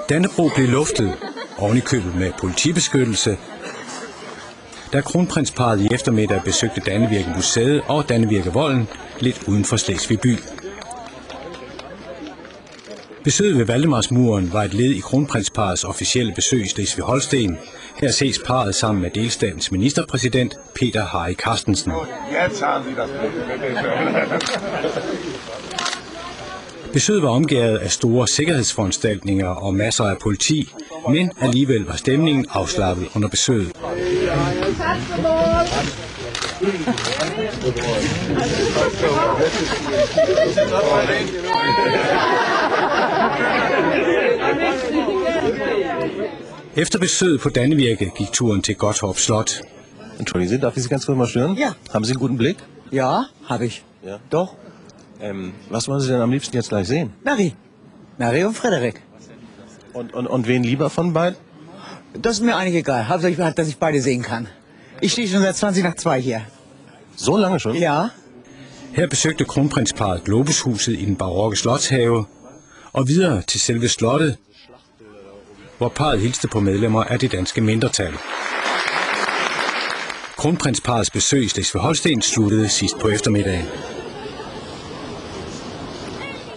Dannebrog blev luftet, oven i købet med politibeskyttelse, da kronprinsparret i eftermiddag besøgte Dannevirke Museet og Dannevirke Volden lidt uden for Slesvig by. Besøget ved Valdemarsmuren var et led i kronprinsparrets officielle besøg i Schleswig Holstein. Her ses parret sammen med delstatens ministerpræsident Peter Harry Carstensen. Besøget var omgærdet af store sikkerhedsforanstaltninger og masser af politi, men alligevel var stemningen afslappet under besøget. Efter besøget på Dannevirke gik turen til Gottorp Slot. Entschuldigen Sie, darf ich Sie ganz kurz mal stören? Ja. Haben Sie einen guten Blick? Ja, habe ich. Ja. Doch. Was wollen Sie denn am liebsten jetzt gleich sehen? Mary und Frederik. Und wen lieber von beiden? Das ist mir eigentlich egal. Hauptsache, dass ich beide sehen kann. Ich stehe schon seit 20 nach 2 hier. So lange schon? Ja. Her besøgte kronprinsparret Globushuset i den barokke slotshave og videre til selve slottet, hvor parret hilste på medlemmer af det danske mindretal. Kronprinsparrets besøg i Schleswig Holstein sluttede sidst på eftermiddagen.